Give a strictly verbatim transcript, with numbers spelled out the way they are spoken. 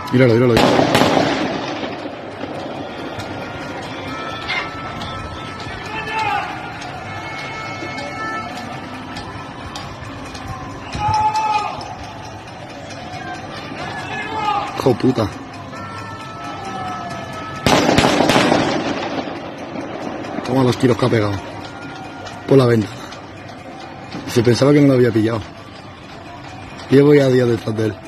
Míralo, míralo. Hijo puta. Toma los tiros que ha pegado. Por la ventana. Se pensaba que no lo había pillado. Llevo ya días detrás de él.